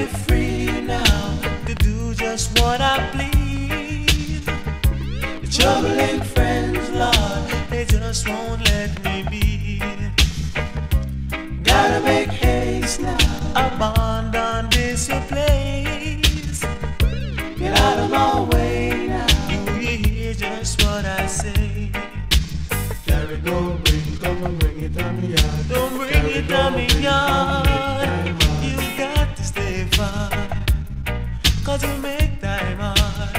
me free now to do just what I please. The troubling friends, Lord, they just won't let me be. Gotta make haste now, abandon this your place. Get out of my way now, you hear just what I say. Carry go, come and bring it on me yard. Don't bring it on me yard. You got to stay far, 'cause you make time hard.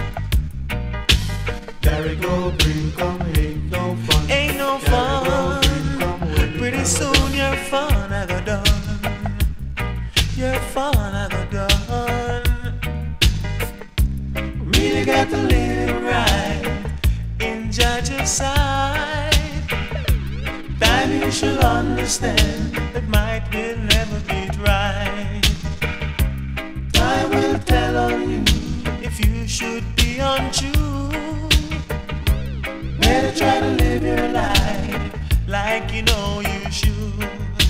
Carry go, come, ain't no fun. Ain't no fun. Pretty soon your fun I go done. Your fun I go done. Really got to live it right in Judge's side. Time you should understand that might will never be right. Time will tell on you if you should be untrue. Better try to live your life like you know you should.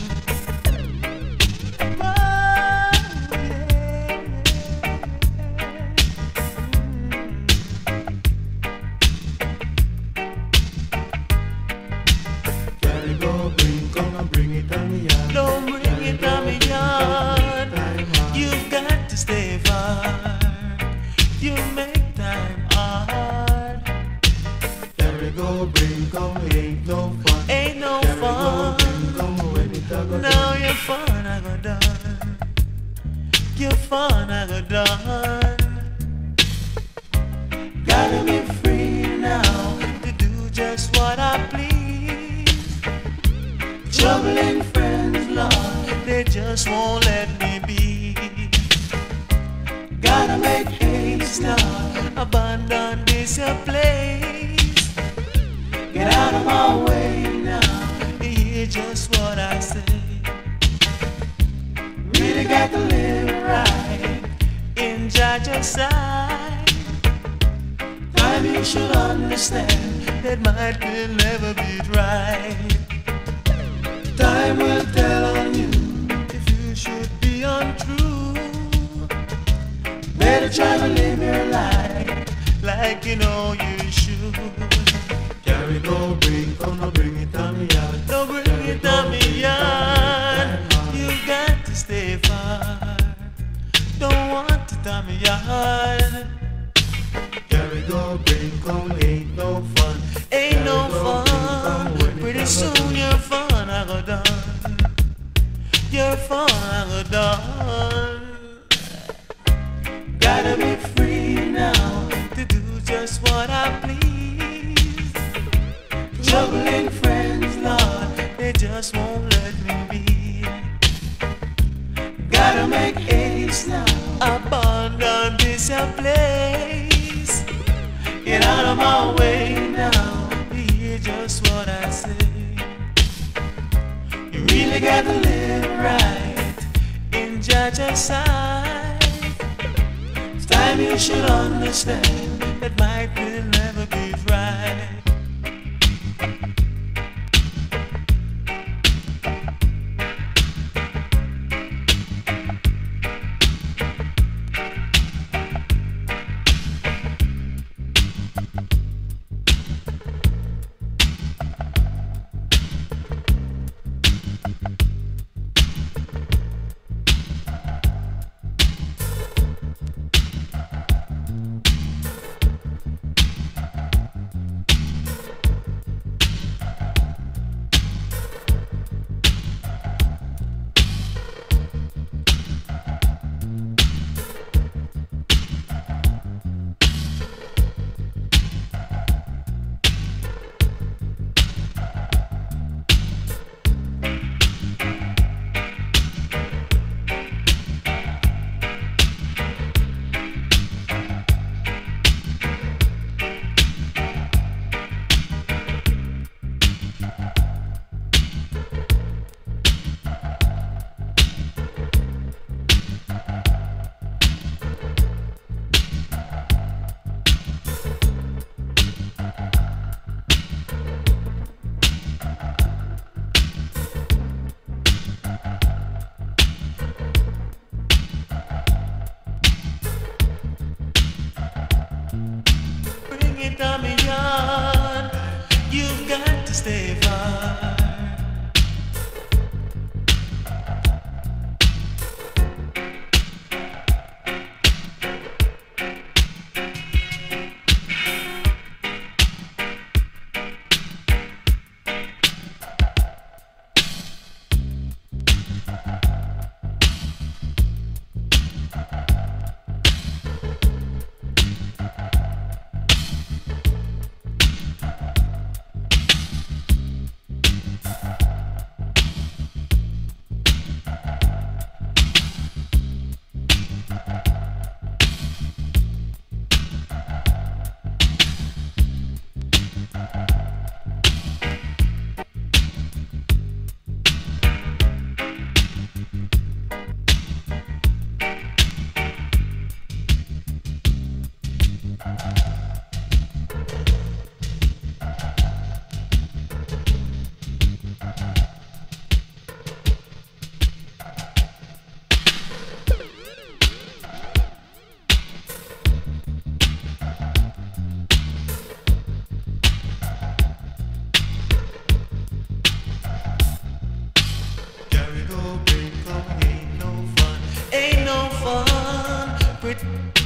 Carry go, come and bring it on me yard. Don't bring it on me yard. You've got to stay far. You make time hard. Carry go, come, ain't no fun. Ain't no Carry fun. go, come when it a go Now your fun I go done. Your fun I go done. Gotta be free now to do just what I please. Troubling friends, Lord, they just won't let me be. Gotta make haste now, abandon this your place. Get out of my way now, hear just what I say. Really got to live right in Judge's side. Time you should understand that might will never be right. Time will tell on you if you should be untrue. Better try to live your life like you know you should. Carry go, come and bring it on me yard. Don't bring it on me yard. You got to stay far. Don't want to tell me yard. Carry go, come, ain't no fun. Ain't no fun. Pretty soon your fun I go done. Your fun I go done. Gotta be free now to do just what I please. Troubling friends, Lord, they just won't let me be. Gotta make haste now, abandon this your place. Get out of my way now, hear just what I say. You really got to live right in Judge's side. It's time you should understand that might will never be right. it.